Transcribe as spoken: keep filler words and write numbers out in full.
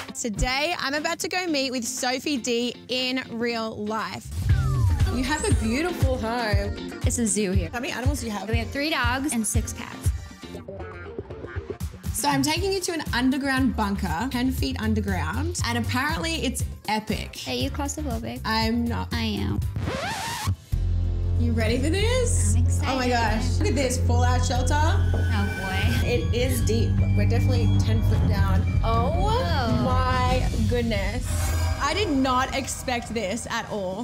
Today, I'm about to go meet with Sophie Dee in real life. You have a beautiful home. It's a zoo here. How many animals do you have? We have three dogs and six cats. So I'm taking you to an underground bunker, ten feet underground, and apparently it's epic. Are you claustrophobic? I'm not. I am. You ready for this? I'm excited. Oh my gosh. Look at this, fallout shelter. Oh boy. It is deep. We're definitely ten foot down. Oh Whoa. my goodness. I did not expect this at all.